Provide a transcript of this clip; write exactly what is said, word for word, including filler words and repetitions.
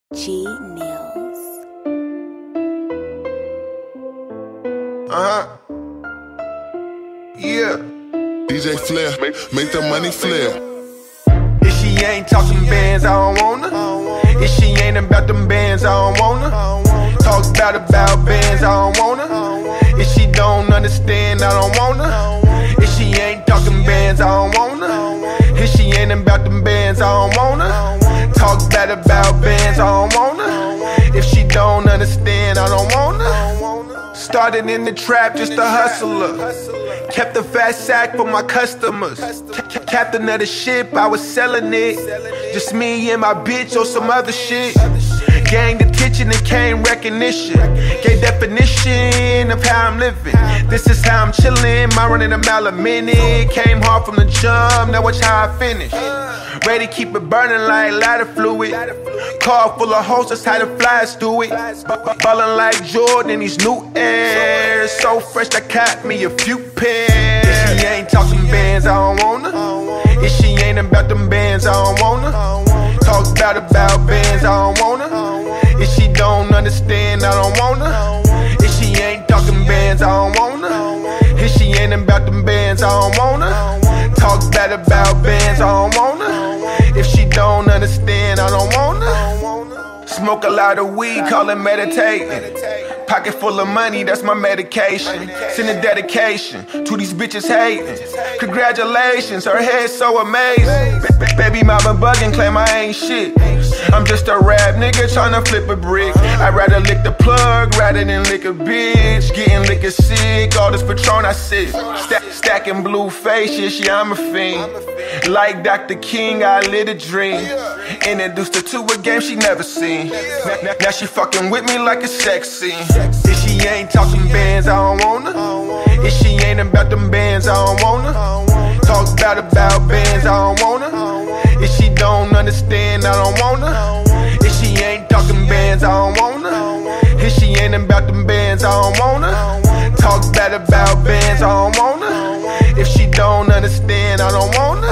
G Nails. Uh-huh. Yeah. D J Flair, make, make the money flare. If she ain't talking bands, I don't want her. If she ain't about them bands, I don't want her. Talk about about bands, I don't want her. If she don't understand, I don't want her. If she ain't talking bands, I don't want her. If she ain't about them bands, I don't want her. Talk bad about bands, I don't want her. If she don't understand, I don't want her. Started in the trap, just a hustler. Kept a fat sack for my customers. Captain of the ship, I was selling it. Just me and my bitch or some other shit. Gained attention and came recognition. Gave definition of how I'm living. This is how I'm chillin', my running a mile a minute. Came hard from the jump, now watch how I finish. Ready, keep it burning like lighter fluid. Car full of hoes, that's how the flies do it. Ballin' like Jordan in these new airs. So fresh, I caught me a few pairs. If she ain't talking bands, I don't want her. If she ain't about them bands, I don't want her. Talk about about bands, I don't want her. If she don't understand, I don't want her. If she ain't talking bands, I don't want her. If she ain't about them bands, I don't want her. Talk bad about bands, I don't want her. If she don't understand, I don't want her. Smoke a lot of weed, call it meditating. Pocket full of money, that's my medication. Send a dedication to these bitches hating. Congratulations, her head's so amazing. Baby mama bugging, claim I ain't shit. I'm just a rap nigga tryna flip a brick. I'd rather lick the plug rather than lick a bitch. Getting liquor sick, all this Patron I sip. Stack, stacking blue faces, yeah I'm a fiend. Like Doctor King, I lit a dream. Introduced her to a game she never seen. Now, now she fucking with me like a sex scene. If she ain't talking bands, I don't want her. If she ain't about them bands, I don't want her. Talk about about bands, I don't want her. If she don't understand, I don't want her. If she ain't talking bands, I don't want her. If she ain't about them bands, I don't want her. Talk bad about bands, I don't want her. If she don't understand, I don't want her.